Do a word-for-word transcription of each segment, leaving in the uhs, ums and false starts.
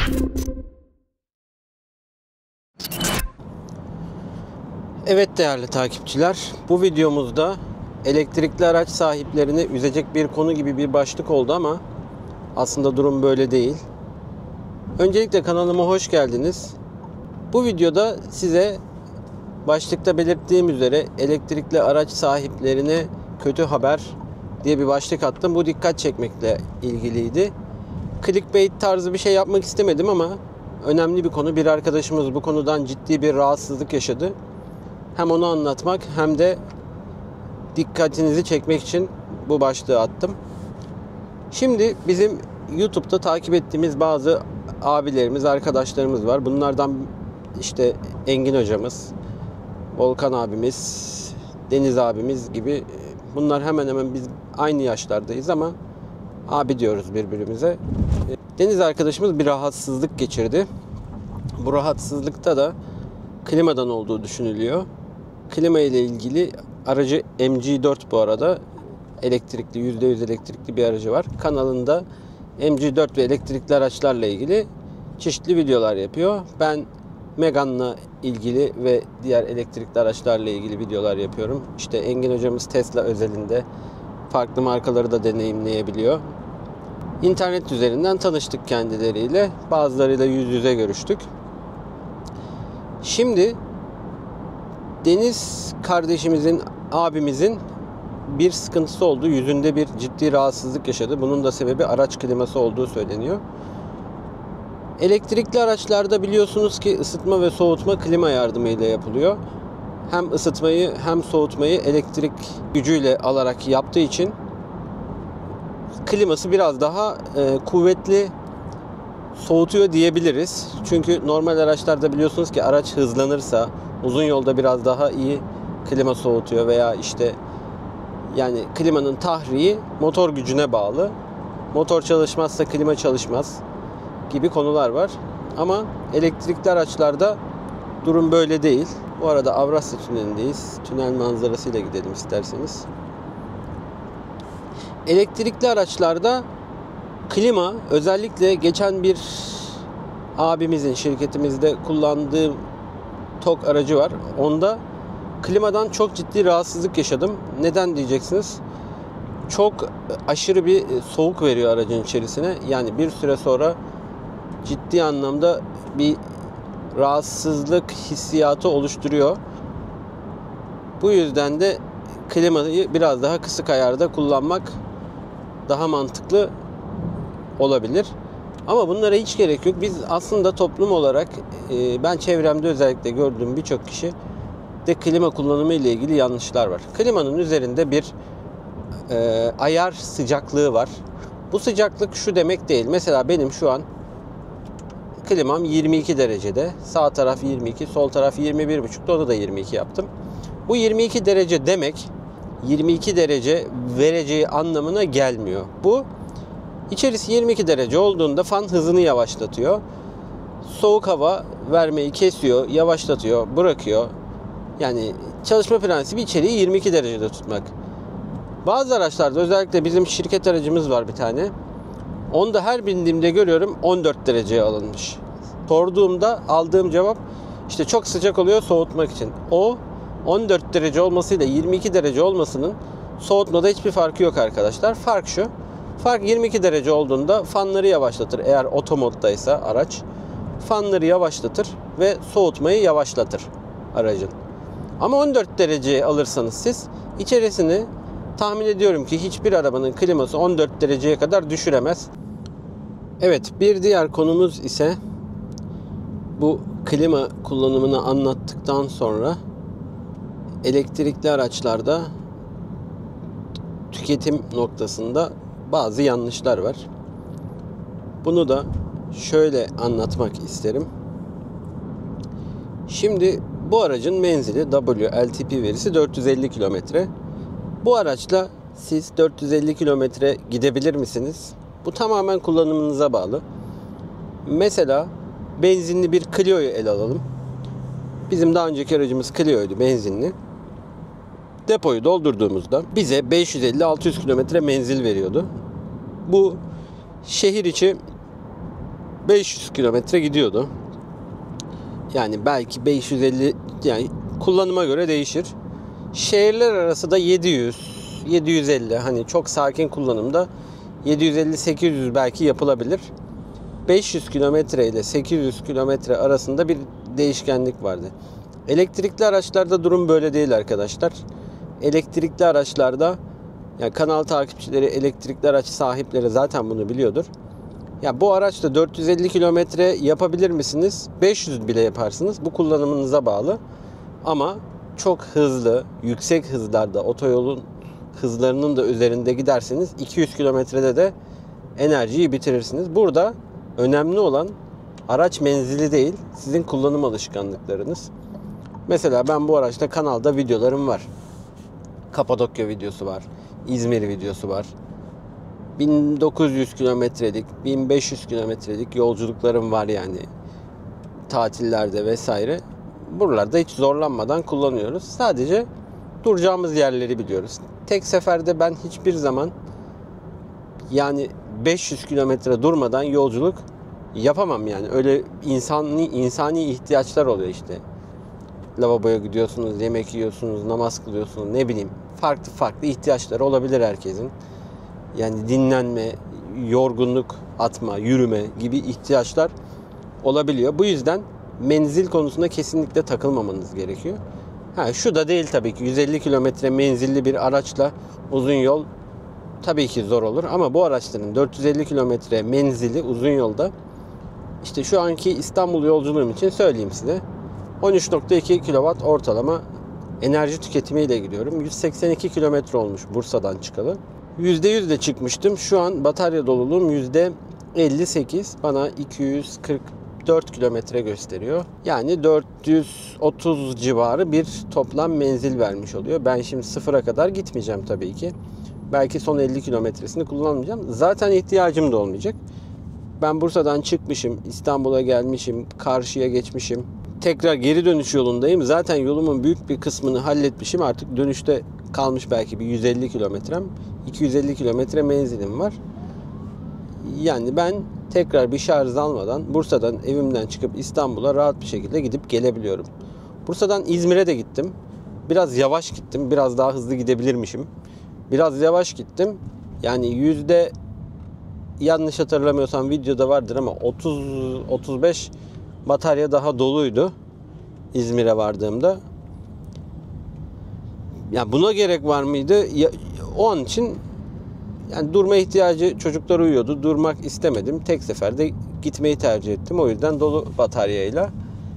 Evet değerli takipçiler, bu videomuzda elektrikli araç sahiplerini üzecek bir konu gibi bir başlık oldu ama aslında durum böyle değil. Öncelikle kanalıma hoş geldiniz. Bu videoda size başlıkta belirttiğim üzere elektrikli araç sahiplerine kötü haber diye bir başlık attım. Bu dikkat çekmekle ilgiliydi. Clickbait tarzı bir şey yapmak istemedim ama önemli bir konu. Bir arkadaşımız bu konudan ciddi bir rahatsızlık yaşadı. Hem onu anlatmak hem de dikkatinizi çekmek için bu başlığı attım. Şimdi bizim YouTube'da takip ettiğimiz bazı abilerimiz, arkadaşlarımız var. Bunlardan işte Engin hocamız, Volkan abimiz, Deniz abimiz gibi, bunlar hemen hemen biz aynı yaşlardayız ama abi diyoruz birbirimize. Deniz arkadaşımız bir rahatsızlık geçirdi. Bu rahatsızlıkta da klimadan olduğu düşünülüyor. Klima ile ilgili aracı M G dört bu arada. Elektrikli, yüzde yüz elektrikli bir aracı var. Kanalında M G dört ve elektrikli araçlarla ilgili çeşitli videolar yapıyor. Ben Megane'la ilgili ve diğer elektrikli araçlarla ilgili videolar yapıyorum. İşte Engin hocamız Tesla özelinde farklı markaları da deneyimleyebiliyor. İnternet üzerinden tanıştık kendileriyle. Bazılarıyla yüz yüze görüştük. Şimdi Deniz kardeşimizin, abimizin bir sıkıntısı oldu. Yüzünde bir ciddi rahatsızlık yaşadı. Bunun da sebebi araç kliması olduğu söyleniyor. Elektrikli araçlarda biliyorsunuz ki ısıtma ve soğutma klima yardımıyla yapılıyor. Hem ısıtmayı hem soğutmayı elektrik gücüyle alarak yaptığı için kliması biraz daha e, kuvvetli soğutuyor diyebiliriz. Çünkü normal araçlarda biliyorsunuz ki araç hızlanırsa uzun yolda biraz daha iyi klima soğutuyor veya işte yani klimanın tahriği motor gücüne bağlı. Motor çalışmazsa klima çalışmaz gibi konular var. Ama elektrikli araçlarda durum böyle değil. Bu arada Avrasya Tüneli'ndeyiz. Tünel manzarasıyla gidelim isterseniz. Elektrikli araçlarda klima, özellikle geçen bir abimizin şirketimizde kullandığı TOG aracı var. Onda klimadan çok ciddi rahatsızlık yaşadım. Neden diyeceksiniz? Çok aşırı bir soğuk veriyor aracın içerisine. Yani bir süre sonra ciddi anlamda bir rahatsızlık hissiyatı oluşturuyor. Bu yüzden de klimayı biraz daha kısık ayarda kullanmak daha mantıklı olabilir. Ama bunlara hiç gerek yok. Biz aslında toplum olarak ben çevremde özellikle gördüğüm birçok kişi de klima kullanımı ile ilgili yanlışlar var. Klimanın üzerinde bir e, ayar sıcaklığı var. Bu sıcaklık şu demek değil. Mesela benim şu an klimam yirmi iki derecede. Sağ taraf yirmi iki, sol taraf yirmi bir buçukta. Onu da yirmi iki yaptım. Bu yirmi iki derece demek yirmi iki derece vereceği anlamına gelmiyor. Bu içerisi yirmi iki derece olduğunda fan hızını yavaşlatıyor. Soğuk hava vermeyi kesiyor, yavaşlatıyor, bırakıyor. Yani çalışma prensibi içeriği yirmi iki derecede tutmak. Bazı araçlarda, özellikle bizim şirket aracımız var bir tane. Onda her bindiğimde görüyorum on dört dereceye alınmış. Sorduğumda aldığım cevap işte çok sıcak oluyor soğutmak için. O on dört derece olmasıyla yirmi iki derece olmasının soğutmada hiçbir farkı yok arkadaşlar. Fark şu. Fark yirmi iki derece olduğunda fanları yavaşlatır. Eğer oto moddaysa araç fanları yavaşlatır ve soğutmayı yavaşlatır aracın. Ama on dört dereceye alırsanız siz içerisini tahmin ediyorum ki hiçbir arabanın kliması on dört dereceye kadar düşüremez. Evet, bir diğer konumuz ise bu klima kullanımını anlattıktan sonra elektrikli araçlarda tüketim noktasında bazı yanlışlar var. Bunu da şöyle anlatmak isterim. Şimdi bu aracın menzili W L T P verisi dört yüz elli kilometre. Bu araçla siz dört yüz elli kilometre gidebilir misiniz? Bu tamamen kullanımınıza bağlı. Mesela benzinli bir Clio'yu ele alalım. Bizim daha önceki aracımız Clio'ydu, benzinli. Depoyu doldurduğumuzda bize beş yüz elli altı yüz kilometre menzil veriyordu. Bu şehir içi beş yüz kilometre gidiyordu. Yani belki beş yüz elli, yani kullanıma göre değişir. Şehirler arası da yedi yüz, yedi yüz elli, hani çok sakin kullanımda yedi yüz elli sekiz yüz belki yapılabilir. beş yüz kilometre ile sekiz yüz kilometre arasında bir değişkenlik vardı. Elektrikli araçlarda durum böyle değil arkadaşlar. Elektrikli araçlarda, yani kanal takipçileri, elektrikli araç sahipleri zaten bunu biliyordur. Ya bu araçla dört yüz elli kilometre yapabilir misiniz? beş yüz bile yaparsınız. Bu kullanımınıza bağlı. Ama çok hızlı, yüksek hızlarda, otoyolun hızlarının da üzerinde giderseniz iki yüz kilometrede de enerjiyi bitirirsiniz. Burada önemli olan araç menzili değil, sizin kullanım alışkanlıklarınız. Mesela ben bu araçta kanalda videolarım var. Kapadokya videosu var. İzmir videosu var. bin dokuz yüz kilometrelik, bin beş yüz kilometrelik yolculuklarım var yani. Tatillerde vesaire. Buralarda hiç zorlanmadan kullanıyoruz. Sadece duracağımız yerleri biliyoruz. Tek seferde ben hiçbir zaman, yani beş yüz kilometre durmadan yolculuk yapamam yani. Öyle insani insani ihtiyaçlar oluyor işte. Lavaboya gidiyorsunuz, yemek yiyorsunuz, namaz kılıyorsunuz, ne bileyim. Farklı farklı ihtiyaçları olabilir herkesin. Yani dinlenme, yorgunluk atma, yürüme gibi ihtiyaçlar olabiliyor. Bu yüzden menzil konusunda kesinlikle takılmamanız gerekiyor. Ha, şu da değil tabii ki, yüz elli kilometre menzilli bir araçla uzun yol tabii ki zor olur. Ama bu araçların dört yüz elli kilometre menzili uzun yolda, işte şu anki İstanbul yolculuğum için söyleyeyim size, on üç nokta iki kilowatt ortalama enerji tüketimiyle gidiyorum. yüz seksen iki kilometre olmuş Bursa'dan çıkalı. yüzde yüz de çıkmıştım. Şu an batarya doluluğum yüzde elli sekiz. Bana iki yüz kırk dört kilometre gösteriyor. Yani dört yüz otuz civarı bir toplam menzil vermiş oluyor. Ben şimdi sıfıra kadar gitmeyeceğim tabii ki. Belki son elli kilometresini kullanmayacağım. Zaten ihtiyacım da olmayacak. Ben Bursa'dan çıkmışım, İstanbul'a gelmişim, karşıya geçmişim. Tekrar geri dönüş yolundayım. Zaten yolumun büyük bir kısmını halletmişim. Artık dönüşte kalmış belki bir yüz elli kilometrem. iki yüz elli kilometre menzilim var. Yani ben tekrar bir şarj almadan Bursa'dan, evimden çıkıp İstanbul'a rahat bir şekilde gidip gelebiliyorum. Bursa'dan İzmir'e de gittim. Biraz yavaş gittim. Biraz daha hızlı gidebilirmişim. Biraz yavaş gittim. Yani yüzde, yanlış hatırlamıyorsam videoda vardır ama otuz otuz beş batarya daha doluydu İzmir'e vardığımda. Ya buna gerek var mıydı? Ya, o an için yani durma ihtiyacı, çocuklar uyuyordu. Durmak istemedim. Tek seferde gitmeyi tercih ettim. O yüzden dolu bataryayla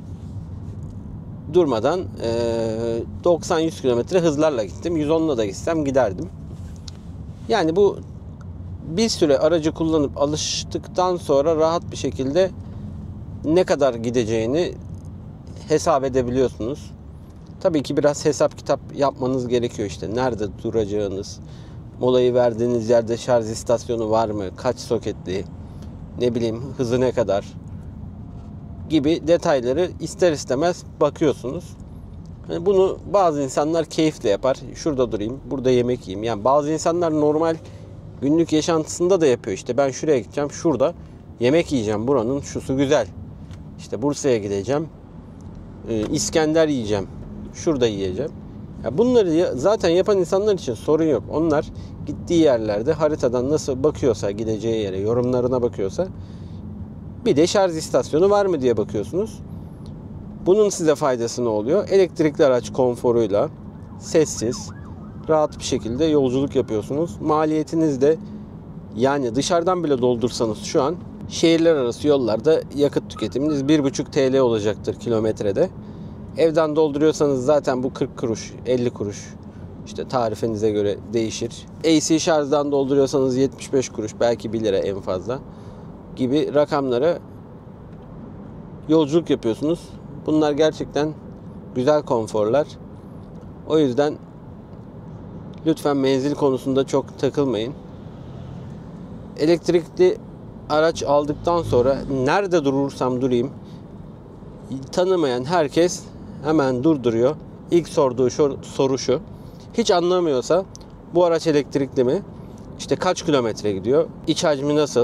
durmadan doksan yüz kilometre hızlarla gittim. yüz onla da gitsem giderdim. Yani bu bir süre aracı kullanıp alıştıktan sonra rahat bir şekilde ne kadar gideceğini hesap edebiliyorsunuz. Tabii ki biraz hesap kitap yapmanız gerekiyor işte. Nerede duracağınız, molayı verdiğiniz yerde şarj istasyonu var mı, kaç soketli, ne bileyim hızı ne kadar gibi detayları ister istemez bakıyorsunuz. Yani bunu bazı insanlar keyifle yapar. Şurada durayım, burada yemek yiyeyim. Yani bazı insanlar normal günlük yaşantısında da yapıyor. İşte ben şuraya gideceğim, şurada yemek yiyeceğim. Buranın şusu güzel. İşte Bursa'ya gideceğim, İskender yiyeceğim, şurada yiyeceğim. Ya bunları zaten yapan insanlar için sorun yok. Onlar gittiği yerlerde haritadan nasıl bakıyorsa, gideceği yere, yorumlarına bakıyorsa, bir de şarj istasyonu var mı diye bakıyorsunuz. Bunun size faydası ne oluyor? Elektrikli araç konforuyla sessiz, rahat bir şekilde yolculuk yapıyorsunuz. Maliyetiniz de, yani dışarıdan bile doldursanız şu an şehirler arası yollarda yakıt tüketiminiz bir buçuk TL olacaktır kilometrede. Evden dolduruyorsanız zaten bu kırk kuruş, elli kuruş, işte tarifenize göre değişir. A C şarjdan dolduruyorsanız yetmiş beş kuruş, belki bir lira en fazla gibi rakamlara yolculuk yapıyorsunuz. Bunlar gerçekten güzel konforlar. O yüzden lütfen menzil konusunda çok takılmayın. Elektrikli araç aldıktan sonra nerede durursam durayım, tanımayan herkes hemen durduruyor. İlk sorduğu şu, soru şu: hiç anlamıyorsa bu araç elektrikli mi? İşte kaç kilometre gidiyor? İç hacmi nasıl?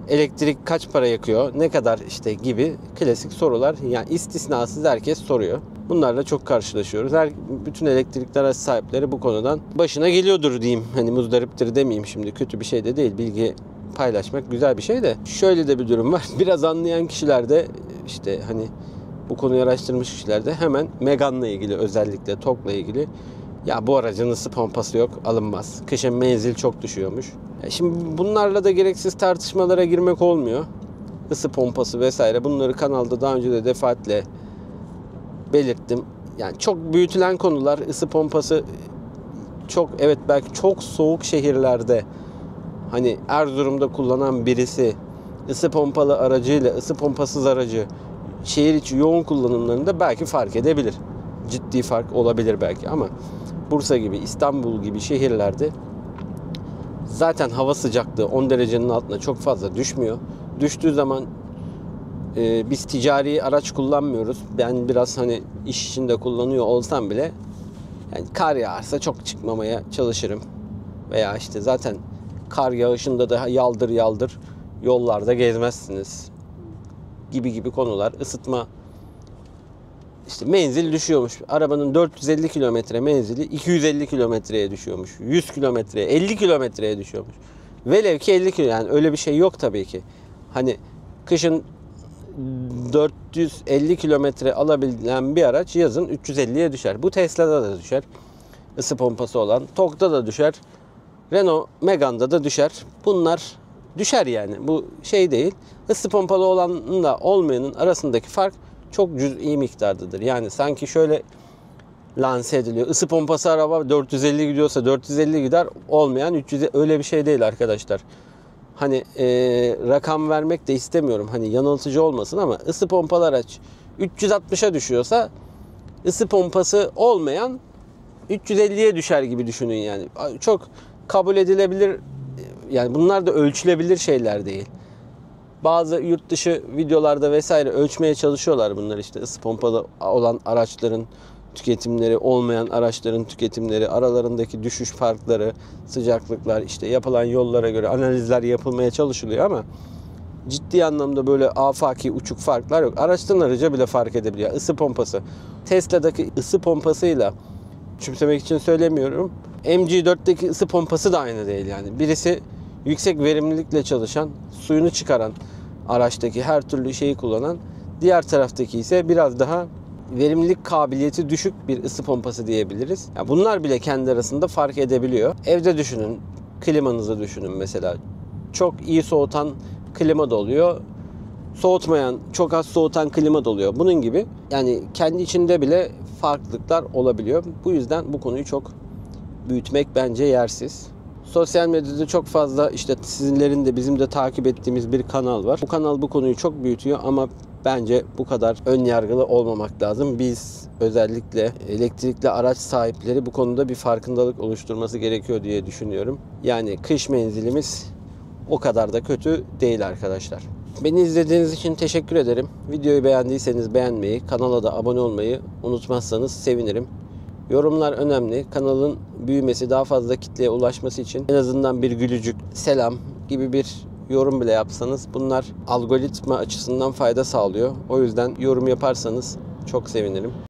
elektrik kaç para yakıyor, ne kadar işte gibi klasik sorular. Yani istisnasız herkes soruyor. Bunlarla çok karşılaşıyoruz. Her bütün elektrikli araç sahipleri bu konudan başına geliyordur diyeyim. Hani muzdariptir demeyeyim şimdi. Kötü bir şey de değil. Bilgi paylaşmak güzel bir şey de. Şöyle de bir durum var. Biraz anlayan kişiler de işte hani bu konuyu araştırmış kişiler de hemen Megane'la ilgili, özellikle TOGG'la ilgili, ya bu aracın ısı pompası yok, alınmaz. Kışın menzil çok düşüyormuş. Ya şimdi bunlarla da gereksiz tartışmalara girmek olmuyor. Isı pompası vesaire, bunları kanalda daha önce de defaatle belirttim. Yani çok büyütülen konular. Isı pompası çok, evet belki çok soğuk şehirlerde, hani Erzurum'da kullanan birisi ısı pompalı aracıyla ısı pompasız aracı şehir içi yoğun kullanımlarında belki fark edebilir. Ciddi fark olabilir belki, ama Bursa gibi, İstanbul gibi şehirlerde zaten hava sıcaklığı on derecenin altına çok fazla düşmüyor. Düştüğü zaman e, biz ticari araç kullanmıyoruz. Ben biraz hani iş içinde kullanıyor olsam bile yani kar yağarsa çok çıkmamaya çalışırım. Veya işte zaten kar yağışında da yaldır yaldır yollarda gezmezsiniz gibi gibi konular. Isıtma, işte menzil düşüyormuş. Arabanın dört yüz elli kilometre menzili iki yüz elli kilometreye düşüyormuş. yüz kilometreye, elli kilometreye düşüyormuş. Velev ki elli kilometre, yani öyle bir şey yok tabii ki. Hani kışın dört yüz elli kilometre alabilen bir araç yazın üç yüz elliye düşer. Bu Tesla'da da düşer. Isı pompası olan. TOGG'da da düşer. Renault Megane'da da düşer. Bunlar düşer yani. Bu şey değil. Isı pompalı olanla olmayanın arasındaki fark çok cüz'i miktardadır. Yani sanki şöyle lanse ediliyor. Isı pompası araba dört yüz elli gidiyorsa dört yüz elli gider. Olmayan üç yüz, öyle bir şey değil arkadaşlar. Hani e, rakam vermek de istemiyorum. Hani yanıltıcı olmasın, ama ısı pompalı araç üç yüz altmışa düşüyorsa ısı pompası olmayan üç yüz elliye düşer gibi düşünün yani. Çok kabul edilebilir, yani bunlar da ölçülebilir şeyler değil. Bazı yurt dışı videolarda vesaire ölçmeye çalışıyorlar bunlar, işte ısı pompalı olan araçların tüketimleri, olmayan araçların tüketimleri, aralarındaki düşüş farkları, sıcaklıklar, işte yapılan yollara göre analizler yapılmaya çalışılıyor, ama ciddi anlamda böyle afaki uçuk farklar yok. Araçtan araca bile fark edebiliyor. Isı pompası. Tesla'daki ısı pompasıyla, küçümsemek için söylemiyorum, M G dörtteki ısı pompası da aynı değil yani. Birisi yüksek verimlilikle çalışan, suyunu çıkaran, araçtaki her türlü şeyi kullanan, diğer taraftaki ise biraz daha verimlilik kabiliyeti düşük bir ısı pompası diyebiliriz. Yani bunlar bile kendi arasında fark edebiliyor. Evde düşünün, klimanızı düşünün mesela. Çok iyi soğutan klima da oluyor. Soğutmayan, çok az soğutan klima da oluyor. Bunun gibi yani kendi içinde bile farklılıklar olabiliyor. Bu yüzden bu konuyu çok büyütmek bence yersiz. Sosyal medyada çok fazla, işte sizinlerin de bizim de takip ettiğimiz bir kanal var. Bu kanal bu konuyu çok büyütüyor, ama bence bu kadar ön yargılı olmamak lazım. Biz özellikle elektrikli araç sahipleri bu konuda bir farkındalık oluşturması gerekiyor diye düşünüyorum. Yani kış menzilimiz o kadar da kötü değil arkadaşlar. Beni izlediğiniz için teşekkür ederim. Videoyu beğendiyseniz beğenmeyi, kanala da abone olmayı unutmazsanız sevinirim. Yorumlar önemli. Kanalın büyümesi, daha fazla kitleye ulaşması için en azından bir gülücük, selam gibi bir yorum bile yapsanız, bunlar algoritma açısından fayda sağlıyor. O yüzden yorum yaparsanız çok sevinirim.